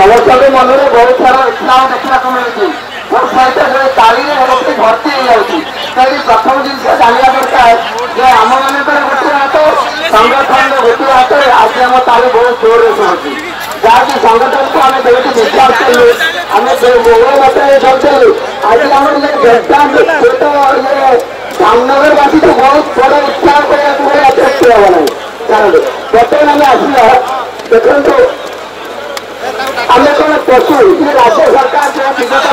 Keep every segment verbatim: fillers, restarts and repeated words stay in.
समस्त मन में बहुत सारा उत्साह देखा मिलूँ सहित ताली भर्ती हो जाती प्रथम जिन जाना दरकार जे आम मान गोटे हाथ संगठन गोटे हाथ आज आम ताली बहुत जोर से शुणुची जहाँकि संगठन को आम जो विश्वास कलु आम बहु मात्रा चलू आज आम जामनगरवासी तो बहुत बड़ा उत्साह करते हम ना कारण बर्तमान आम आसला देखो आम कौन पशु राज्य सरकार जो विगत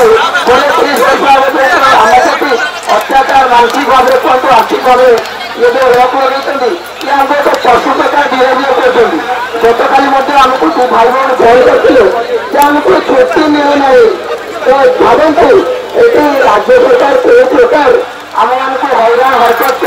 वर्ष अत्याचार मानसिक भाव में कहतु आर्थिक भाव ये जो रोक लगे कि आम एक पशु प्रकार बिहेवियर कर गतकाली आमको दु भाई बहन फोन करते आमको छुट्टी मिलूना तो भावतु ये राज्य सरकार कौ प्रकार आम मान हैरान हरकत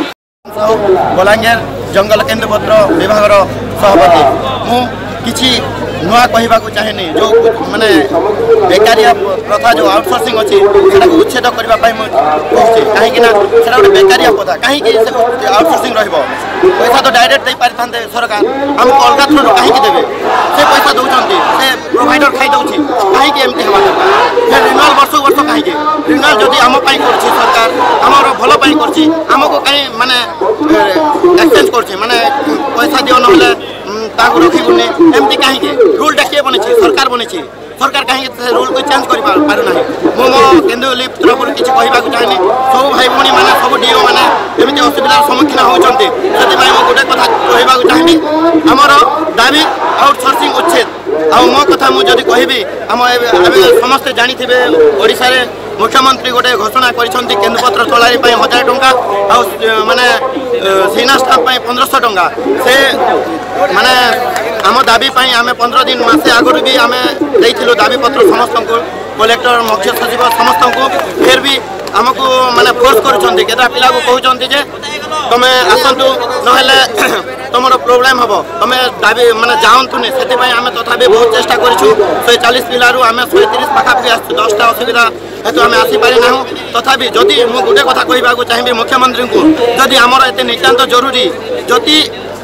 कर बलांगीर जंगल केन्द्रपत्र विभाग सभापति मु किछि नुआ कहवाक चाहेनी जो माने बेकारिया प्रथा जो आउटसोर्सिंग अच्छी उच्छेद करने कहूँ कहीं गोटे बेकारिया प्रथा कहीं आउटसोर्सिंग पैसा तो डायरेक्ट दे पारि था सरकार आमको अलग थ्रू कहीं देवे से पैसा दौरान से प्रोवाइडर खाई दौर कहीं एमती हवा दरकार रिन्यूअल वर्ष वर्ष कहीं रिन्यूअल जदि आम सरकार आमर भल करमको कहीं माने एक्सचेंज कर माने पैसा दियो ना रखिबुनि एमती कहीं रूलटा किए बनी सरकार बनी सरकार कहीं रूल को चेंज कर पारना मो मो केन्द्र लिफ्ट तरफ किसी कहवाक चाहेनी सब भाई भाई मैंने सब डीओ मैंने एमती असुविधार सम्मुखीन होती से गोटे कथा कहवाक चाहेनी आमर दाबी आउटसोर्सिंग उच्छेद आ मो कथा मुझे कहबी आम समस्ते जानी ओडिशा रे मुख्यमंत्री गोटे घोषणा करिसेंती केन्द्रपत्र चलाई हजार टंका माने सीना स्टाफ पंद्रह टंका से माने आम दाबी आम पंद्रह दिन मसे आगुरी भी आम देइथिलु दाबी पत्र समस्त को कलेक्टर मुख्य सचिव समस्त को फिर भी आमको माने फोर्स करुछंती केता पिला को कहउछंती जे तमे आसंतु नहेले तुमर प्रोब्लेम हम तुम दाबी माने जाऊँतुनि से आम तथापि बहुत चेष्टा करूँ शहे चालीस पिलू आम शहे तीस पाखापाखि आसू दसटा असुविधा हेतु आम आसीपारि ना तथापि जदि मुझे गोटे कथा कहवाक चाहिए मुख्यमंत्री को जदि आमर एत नितांत जरूरी जदि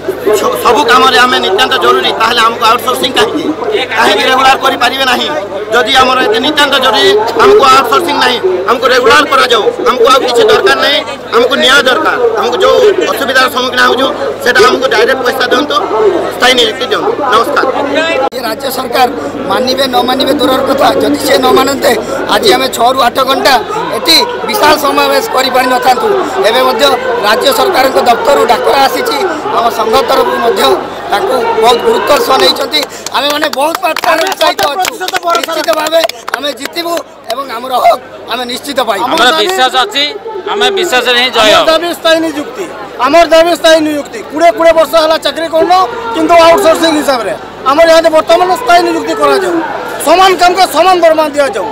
सबू कम आम नितांत जरूरी ताहले आमको आउटसोर्सिंग कहीं कहीं रेगुलार करें ना जदि आमर एत नितांत जरूरी आमको आउटसोर्सिंग ना आमको रेगुलार करा जाऊ आमको आ किसी दरकार नहीं आमको न्याय दरकार आमको जो असुविधार सम्मुखीन होटा आमको डायरेक्ट पैसा दिंतु स्थायी नियुक्ति दिंतु नमस्कार। ये राज्य सरकार मानवे न मानवे दूर कथा जदि से न मानते आज आम छः रु आठ घंटा ये विशाल समावेश कर पारि न था एवं राज्य सरकार दफ्तर डाकरा आसी आम संघ तरफ बहुत गुरुत्व सह नहीं आम मैंने बहुत मात्रा उत्साहित अच्छु निश्चित भाव आम जितबू एवं आमर हक आम निश्चित विश्वास अच्छी आम विश्वास दाबी स्थायी नियुक्ति आमर दाबी स्थायी नियुक्ति कोड़े कोड़े वर्ष है चाकरी कर किंतु आउटसोर्सिंग हिसाब से आम यहाँ बर्तमान स्थायी नियुक्ति करा जाऊ समान काम का समान दरमा दि जाऊ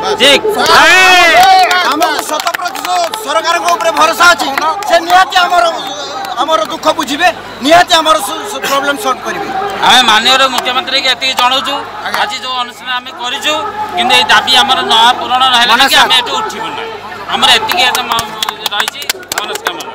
शत प्रतिशत सरकार भरोसा अच्छी से निहाती आमर दुख बुझे निहाती आम प्रोब्लेम सॉल्व करेंगे आम माननीय मुख्यमंत्री के ये जनाऊँ आज जो अनुष्ठान आम करूँ कि दाबी आम न पूरण ना आम ये उठबू ना आमर ये रही मनस्कामना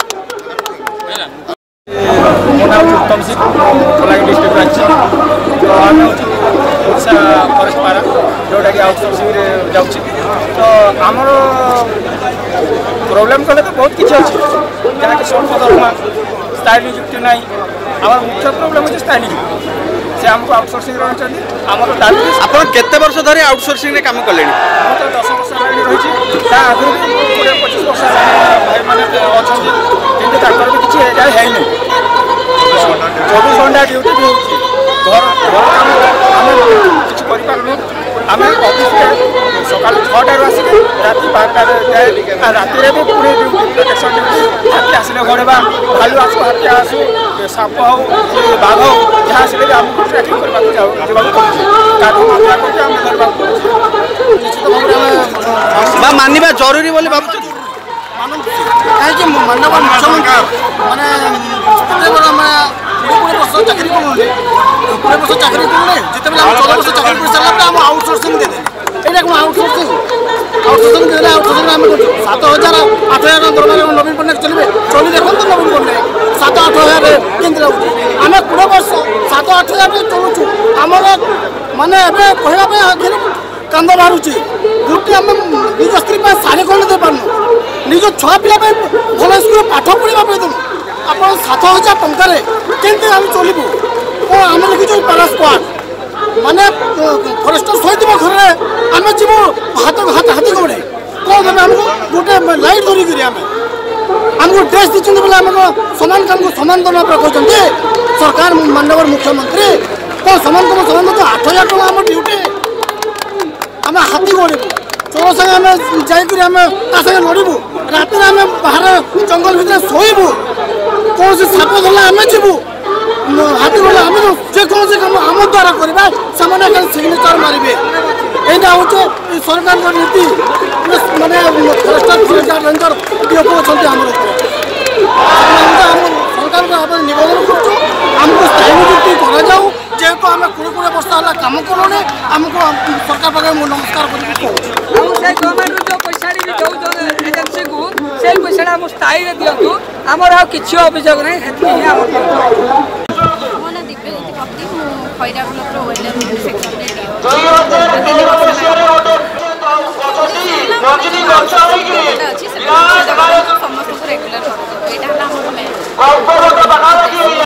मो नाम उत्तम सिंह बलांगीर डिस्ट्रिक्ट अच्छी तो आम ओडिशा फरेस्ट पारा जोटा कि आउटसोर्सिंग जाऊँगी तो आमर प्रोब्लेम कले तो बहुत किसी अच्छी जहाँकि स्वल्प दरमा स्थायी नियुक्ति ना आम मुख्य प्रोब्लेम अच्छे स्थायी नियुक्ति से आमको आउटसोर्सिंग रही आमर दाबी आप केते वर्ष धरी आउटसोर्सिंग काम कले तो दस वर्ष रही ता आगुरी कोड़े पचिश वर्ष भाई मैंने अच्छा कि भी किसी है नहीं चौबीस घंटा ड्यूटी भी हो घर घर काम आम किसी करूँ आम अफिस सका छटार आसिक राति बारटा जाए राति भी पुणी ड्यूटी प्रोटेक्शन ड्यूटी हाथी आसिले घोड़ा भालू आसू हाथी आसू साप हो बाघ हो जहाँ आसिले भी आमको ट्रैकिंग करने मानवा जरूरी बोली भाव कहीं मानव मुख्यमंत्री मैंने कोड़े वर्ष चाकरी करूँ कोड़े वर्ष चाकरी करूँ जिते चौदह वर्ष चाकरी कर सारा आउटसोर्सिंग दे यहाँ कौन आउटसोर्सिंग आउटसोर्सिंग देले आउटसोर्सिंग आम कर सात हजार आठ हजार दरमार नवीन पट्टनायक चलिए चली देखो नवीन पट्टनायक सात आठ हजार केन्द्र लाଗୁଛି आम कोड़े वर्ष सात आठ हजार चलुचु आमर माने कहवाई आखिर कांद बाहर गोटे आम निज स्त्री शाढ़ी खंड दे पार्न निज छुआ पिला भल स्कूल पाठ पढ़ा देनु आप सात हजार टकर केमती आम चलू कौन आम लिखी पारा स्क्वाड माने फरेस्टर सहित घर आम जीव हाथ हाथ हाथी गोड़े कौन देवे आमको गोटे लाइट धरिकी आम आमको ड्रेस दीजिए बोले आम समान काम को समान दरमा कहते सरकार माननीय मुख्यमंत्री कौन समान कम समान तो आठ हजार टाँग आम ड्यूटी आम हाथी गोड़ू चोर संगे आम जाए लड़ू रात बाहर जंगल भितर शोबू कौन साप धरला आम जीवु हाथी गले आम जेकोसी कम आम द्वारा करवा से सिग्नेचर मारे यहाँ हूँ सरकार नीति मानने फरेस्टर फरेस्टर रेंजर डीएफओ अच्छा आम सरकार निवेदन करमको स्थायी नियुक्ति कराऊ जेहेतु आम कोड़े कोड़े वर्ष है कम करूँ आमको सरकार पाखे नमस्कार कर गवर्नमेंट जो पैसा दौन एजेन्सी को से पैसा आम स्थायी दिंतु आमर आ कि अभियोग ना खैरा ब्लक वेलर सेक्शन समस्त रेगुलर यहाँ